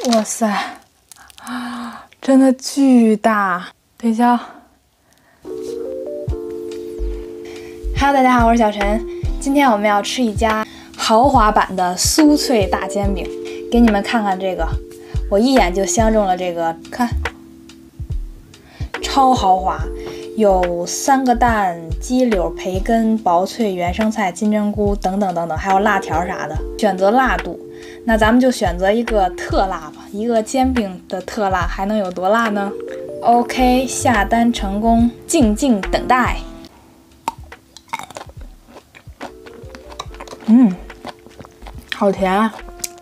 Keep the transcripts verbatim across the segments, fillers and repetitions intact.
哇塞，真的巨大！对焦。Hello， 大家好，我是小陈。今天我们要吃一家豪华版的酥脆大煎饼，给你们看看这个，我一眼就相中了这个，看，超豪华，有三个蛋、鸡柳、培根、薄脆、原生菜、金针菇等等等等，还有辣条啥的，选择辣度。那咱们就选择一个特辣吧，一个煎饼的特辣还能有多辣呢 ？OK， 下单成功，静静等待。嗯，好甜啊！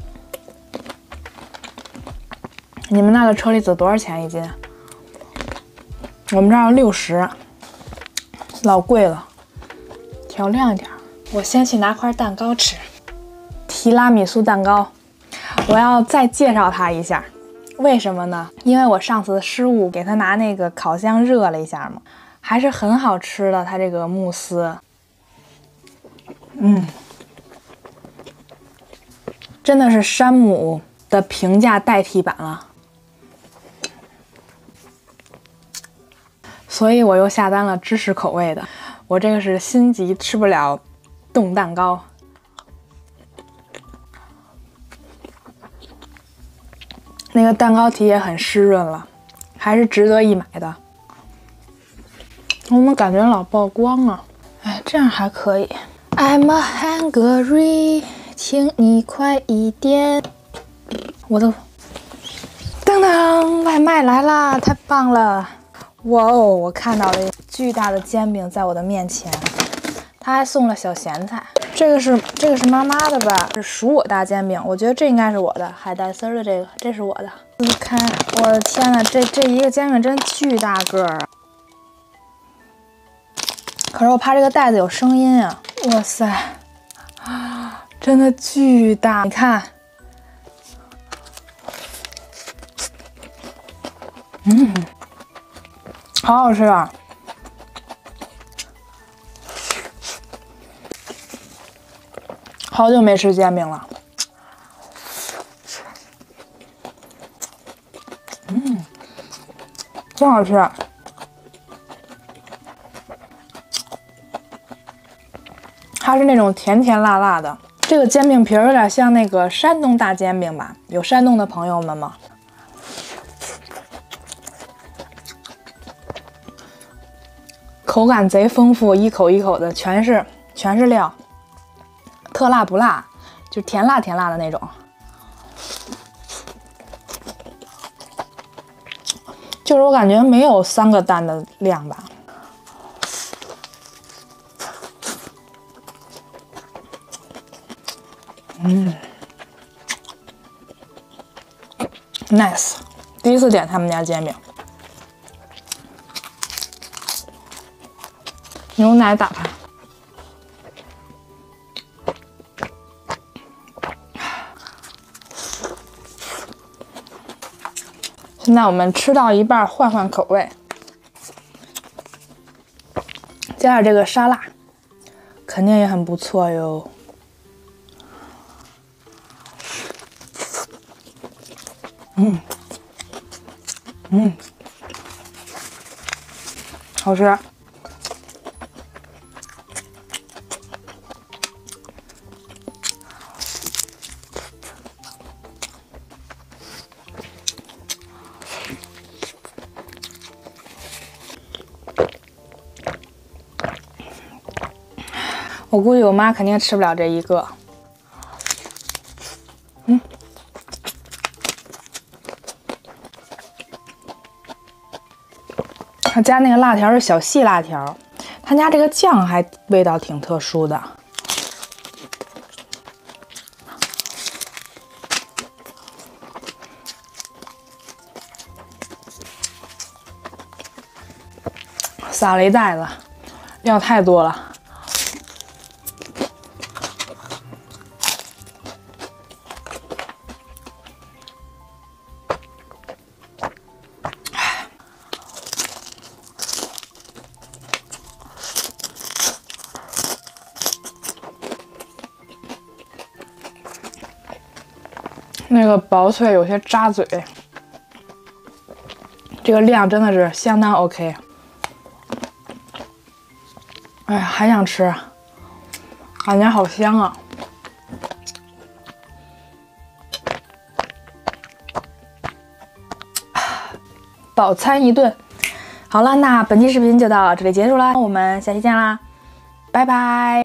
你们那的车厘子多少钱一斤？我们这儿六十，老贵了。调亮一点。我先去拿块蛋糕吃。提拉米苏蛋糕，我要再介绍它一下。为什么呢？因为我上次失误给它拿那个烤箱热了一下嘛，还是很好吃的。它这个慕斯，嗯。真的是山姆的平价代替版了，所以我又下单了芝士口味的。我这个是心急吃不了冻蛋糕，那个蛋糕体也很湿润了，还是值得一买的。我怎么感觉老曝光啊？哎，这样还可以。I'm a hungry。请你快一点！我的，噔噔，外卖来啦！太棒了！哇哦，我看到了巨大的煎饼在我的面前，他还送了小咸菜。这个是这个是妈妈的吧？是属我大煎饼，我觉得这应该是我的海带丝的这个，这是我的。你看，我的天呐，这这一个煎饼真巨大个儿！可是我怕这个袋子有声音啊！哇塞！啊！真的巨大，你看，嗯，好好吃啊！好久没吃煎饼了，嗯，真好吃。它是那种甜甜辣辣的。这个煎饼皮儿有点像那个山东大煎饼吧？有山东的朋友们吗？口感贼丰富，一口一口的全是全是料，特辣不辣，就甜辣甜辣的那种。就是我感觉没有三个蛋的量吧。嗯 ，nice， 第一次点他们家煎饼，牛奶打开，现在我们吃到一半，换换口味，加点这个沙拉，肯定也很不错哟。嗯，嗯，好吃。我估计我妈肯定吃不了这一个。嗯。他家那个辣条是小细辣条，他家这个酱还味道挺特殊的。撒了一袋子，料太多了。 那个薄脆有些扎嘴，这个量真的是相当 OK。哎呀，还想吃，感觉好香啊！饱餐一顿。好了，那本期视频就到这里结束啦，我们下期见啦，拜拜。